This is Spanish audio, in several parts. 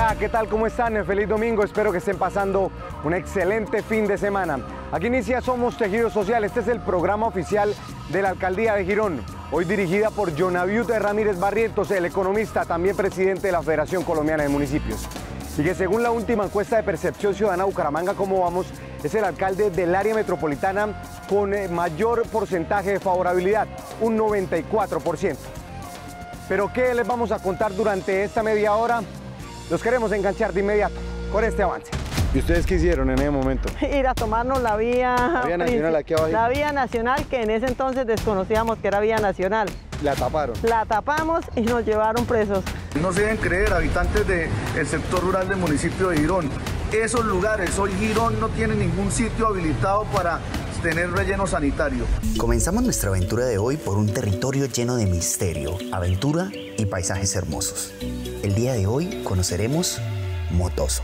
Hola, ¿qué tal? ¿Cómo están? Feliz domingo, espero que estén pasando un excelente fin de semana. Aquí inicia Somos Tejido Social, este es el programa oficial de la Alcaldía de Girón, hoy dirigida por Jonaviute Ramírez Barrientos, el economista, también presidente de la Federación Colombiana de Municipios. Y que según la última encuesta de percepción ciudadana Bucaramanga, ¿cómo vamos?, es el alcalde del área metropolitana con mayor porcentaje de favorabilidad, un 94%. Pero ¿qué les vamos a contar durante esta media hora? Los queremos enganchar de inmediato con este avance. ¿Y ustedes qué hicieron en ese momento? Ir a tomarnos la vía nacional aquí abajo. La vía nacional, que en ese entonces desconocíamos que era vía nacional. La taparon. La tapamos y nos llevaron presos. No se deben creer, habitantes del sector rural del municipio de Girón. Esos lugares, hoy Girón no tiene ningún sitio habilitado para tener relleno sanitario. Comenzamos nuestra aventura de hoy por un territorio lleno de misterio, aventura y paisajes hermosos. El día de hoy conoceremos Motoso.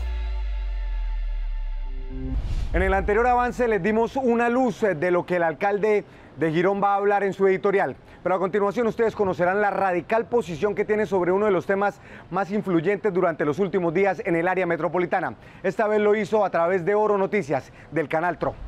En el anterior avance les dimos una luz de lo que el alcalde de Girón va a hablar en su editorial. Pero a continuación ustedes conocerán la radical posición que tiene sobre uno de los temas más influyentes durante los últimos días en el área metropolitana. Esta vez lo hizo a través de Oro Noticias, del canal TRO.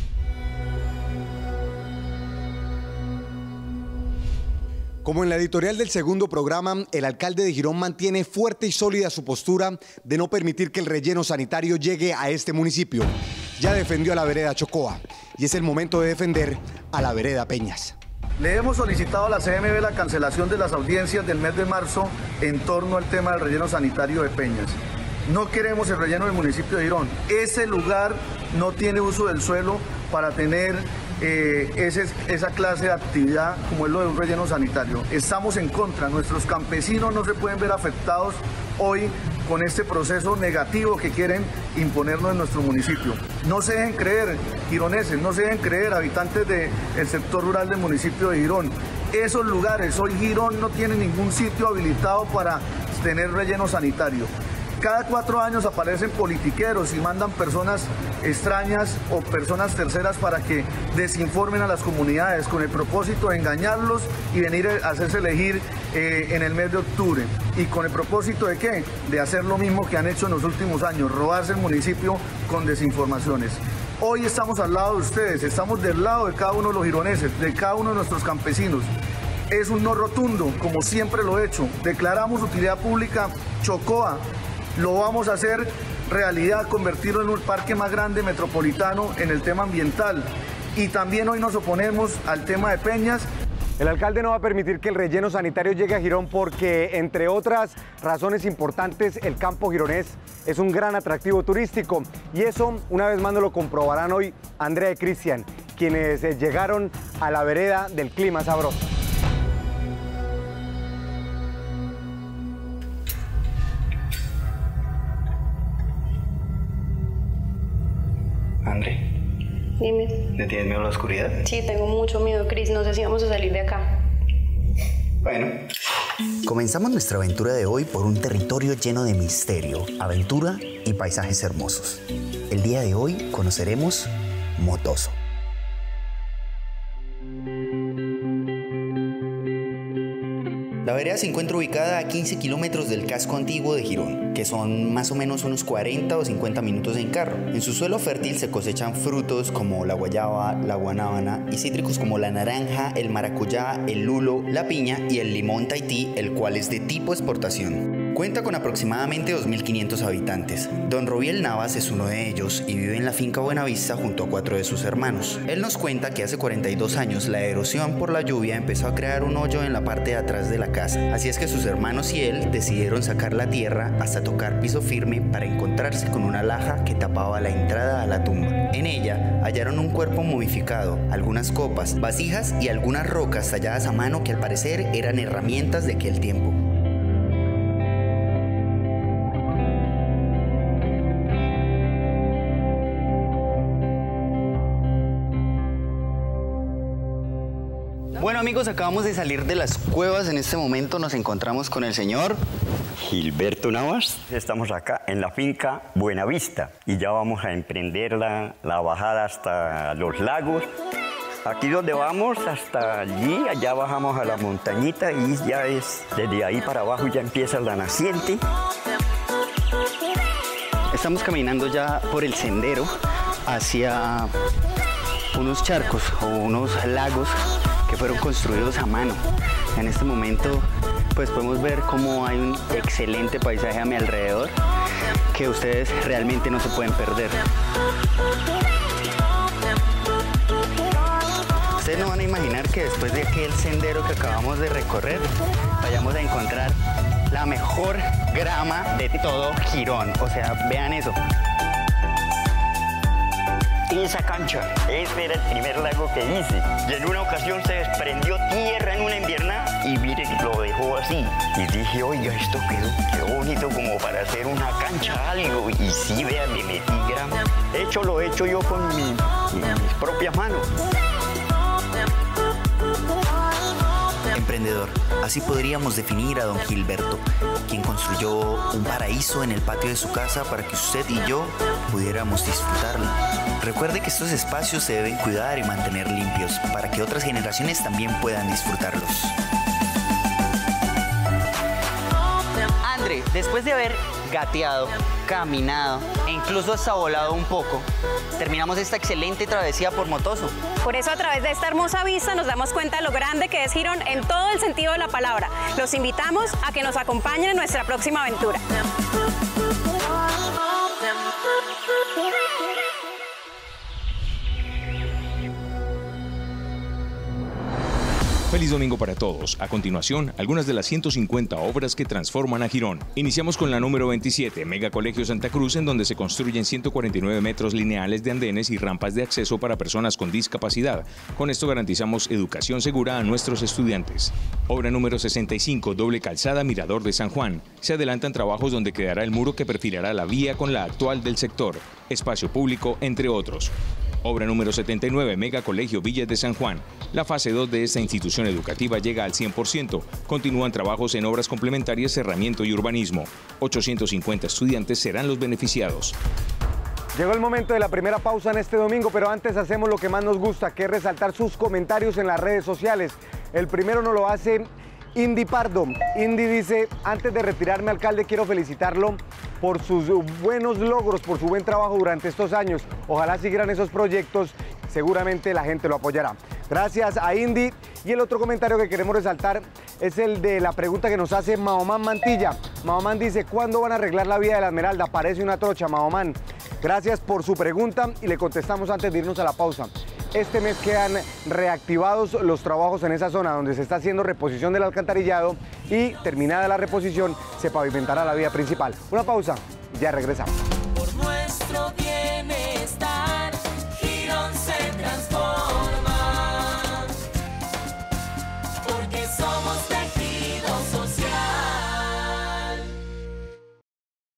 Como en la editorial del segundo programa, el alcalde de Girón mantiene fuerte y sólida su postura de no permitir que el relleno sanitario llegue a este municipio. Ya defendió a la vereda Chocoa y es el momento de defender a la vereda Peñas. Le hemos solicitado a la CMB la cancelación de las audiencias del mes de marzo en torno al tema del relleno sanitario de Peñas. No queremos el relleno del municipio de Girón. Ese lugar no tiene uso del suelo para tener esa clase de actividad como es lo de un relleno sanitario. Estamos en contra. Nuestros campesinos no se pueden ver afectados hoy con este proceso negativo que quieren imponernos en nuestro municipio. No se dejen creer, gironeses, no se dejen creer, habitantes del sector rural del municipio de Girón. Esos lugares, hoy Girón no tiene ningún sitio habilitado para tener relleno sanitario. Cada 4 años aparecen politiqueros y mandan personas extrañas o personas terceras para que desinformen a las comunidades con el propósito de engañarlos y venir a hacerse elegir en el mes de octubre. ¿Y con el propósito de qué? De hacer lo mismo que han hecho en los últimos años, robarse el municipio con desinformaciones. Hoy estamos al lado de ustedes, estamos del lado de cada uno de los gironeses, de cada uno de nuestros campesinos. Es un no rotundo, como siempre lo he hecho. Declaramos utilidad pública Chocoa. Lo vamos a hacer realidad, convertirlo en un parque más grande metropolitano en el tema ambiental. Y también hoy nos oponemos al tema de Peñas. El alcalde no va a permitir que el relleno sanitario llegue a Girón porque, entre otras razones importantes, el campo gironés es un gran atractivo turístico. Y eso, una vez más, nos lo comprobarán hoy Andrea y Cristian, quienes llegaron a la vereda del clima sabroso. André, dime. ¿le tienes miedo a la oscuridad? Sí, tengo mucho miedo, Cris. No sé si vamos a salir de acá. Bueno. Comenzamos nuestra aventura de hoy por un territorio lleno de misterio, aventura y paisajes hermosos. El día de hoy conoceremos Motoso. La vereda se encuentra ubicada a 15 kilómetros del casco antiguo de Girón, que son más o menos unos 40 o 50 minutos en carro. En su suelo fértil se cosechan frutos como la guayaba, la guanábana y cítricos como la naranja, el maracuyá, el lulo, la piña y el limón Tahití, el cual es de tipo exportación. Cuenta con aproximadamente 2.500 habitantes. Don Robiel Navas es uno de ellos y vive en la finca Buenavista junto a 4 de sus hermanos. Él nos cuenta que hace 42 años la erosión por la lluvia empezó a crear un hoyo en la parte de atrás de la casa. Así es que sus hermanos y él decidieron sacar la tierra hasta tocar piso firme para encontrarse con una laja que tapaba la entrada a la tumba. En ella hallaron un cuerpo momificado, algunas copas, vasijas y algunas rocas talladas a mano que al parecer eran herramientas de aquel tiempo. Bueno amigos, acabamos de salir de las cuevas. En este momento nos encontramos con el señor Gilberto Navas. Estamos acá en la finca Buenavista y ya vamos a emprender la bajada hasta los lagos. Aquí donde vamos, hasta allí, allá bajamos a la montañita y ya es desde ahí para abajo ya empieza la naciente. Estamos caminando ya por el sendero hacia unos charcos o unos lagos que fueron construidos a mano. En este momento pues podemos ver cómo hay un excelente paisaje a mi alrededor que ustedes realmente no se pueden perder. Ustedes no van a imaginar que después de aquel sendero que acabamos de recorrer vayamos a encontrar la mejor grama de todo Girón. O sea, vean eso. Esa cancha, ese era el primer lago que hice. Y en una ocasión se desprendió tierra en una invierna y mire, lo dejó así. Y dije, oiga, esto quedó bonito como para hacer una cancha algo. Y sí, vean, le metí grama. Hecho, lo he hecho yo con mis propias manos. Emprendedor, así podríamos definir a don Gilberto, quien construyó un paraíso en el patio de su casa para que usted y yo pudiéramos disfrutarlo. Recuerde que estos espacios se deben cuidar y mantener limpios para que otras generaciones también puedan disfrutarlos. André, después de haber gateado, caminado e incluso hasta volado un poco, terminamos esta excelente travesía por Motoso. Por eso a través de esta hermosa vista nos damos cuenta de lo grande que es Girón en todo el sentido de la palabra. Los invitamos a que nos acompañen en nuestra próxima aventura. Feliz domingo para todos. A continuación, algunas de las 150 obras que transforman a Girón. Iniciamos con la número 27, Mega Colegio Santa Cruz, en donde se construyen 149 metros lineales de andenes y rampas de acceso para personas con discapacidad. Con esto garantizamos educación segura a nuestros estudiantes. Obra número 65, doble calzada Mirador de San Juan. Se adelantan trabajos donde quedará el muro que perfilará la vía con la actual del sector. Espacio público, entre otros. Obra número 79, Mega Colegio Villas de San Juan. La fase 2 de esta institución educativa llega al 100%. Continúan trabajos en obras complementarias, cerramiento y urbanismo. 850 estudiantes serán los beneficiados. Llegó el momento de la primera pausa en este domingo, pero antes hacemos lo que más nos gusta, que es resaltar sus comentarios en las redes sociales. El primero nos lo hace Indy Pardo. Indy dice, antes de retirarme, alcalde, quiero felicitarlo por sus buenos logros, por su buen trabajo durante estos años. Ojalá siguieran esos proyectos, seguramente la gente lo apoyará. Gracias a Indy. Y el otro comentario que queremos resaltar es el de la pregunta que nos hace Mahomán Mantilla. Mahomán dice, ¿cuándo van a arreglar la vía de la Esmeralda? Parece una trocha, Mahomán. Gracias por su pregunta y le contestamos antes de irnos a la pausa. Este mes quedan reactivados los trabajos en esa zona donde se está haciendo reposición del alcantarillado y terminada la reposición se pavimentará la vía principal. Una pausa, ya regresamos. Por nuestro bienestar.